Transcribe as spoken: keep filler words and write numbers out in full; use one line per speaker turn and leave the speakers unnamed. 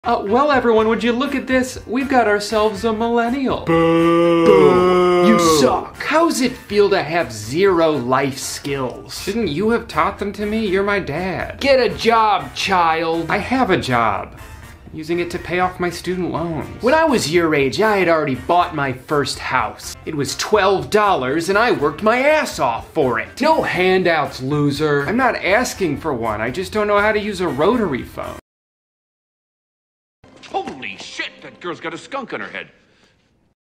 Uh, well everyone, would you look at this? We've got ourselves a millennial.
Boo! Boo!
You suck! How's it feel to have zero life skills? Shouldn't you have taught them to me? You're my dad. Get a job, child! I have a job. I'm using it to pay off my student loans. When I was your age, I had already bought my first house. It was twelve dollars and I worked my ass off for it. No handouts, loser. I'm not asking for one, I just don't know how to use a rotary phone.
Holy shit, that girl's got a skunk on her head.